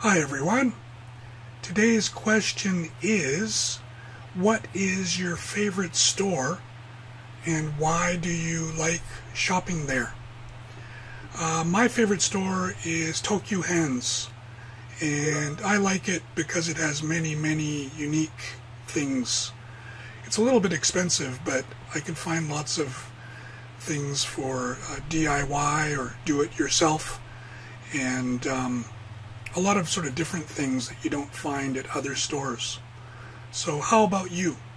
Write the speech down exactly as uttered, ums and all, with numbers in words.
Hi everyone. Today's question is, what is your favorite store and why do you like shopping there? Uh, my favorite store is Tokyo Hands, and I like it because it has many, many unique things. It's a little bit expensive, but I can find lots of things for uh, D I Y or do-it-yourself, and um, a lot of sort of different things that you don't find at other stores. So how about you?